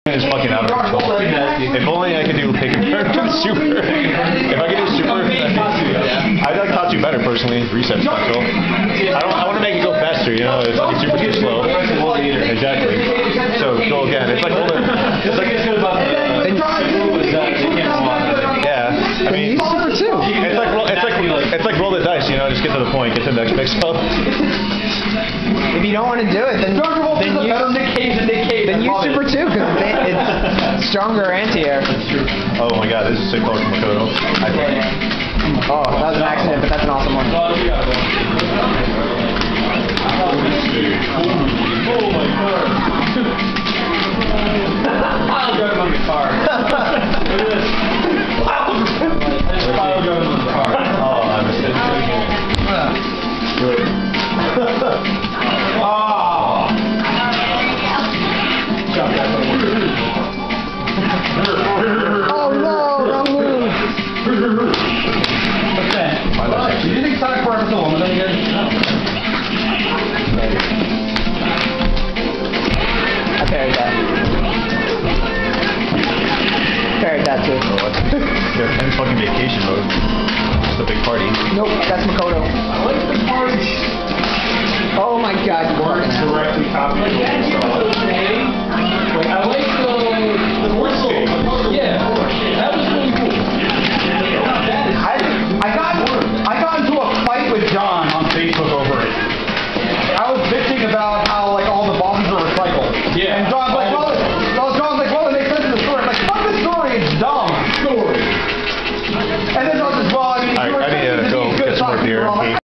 is fucking out of control. If only I could do pick and burn with super. If I could do super, I'd like Tatsu better personally. Reset potential. I want to make it go faster. You know, it's like super too slow. Exactly. So go again. It's like yeah. I mean, super too. It's like roll the dice. You know, just get to the point. Get to the next mix-up. If you don't want to do it, then use super too, because it's stronger anti-air. Oh my god, this is sick color from Makoto. Oh, that was an accident, but that's an awesome one. Oh my god. I'll drive on the car. Look at this. I'll drive on the car. Oh, I missed it. Do it. Oh no, wrong move. Okay. Do you think Sonic Forever is a woman again? I parried that. Parried that too. They're in fucking vacation mode. It's a big party. Nope, that's Makoto. I like the party. Oh my god, you fucking ass. Directly copied.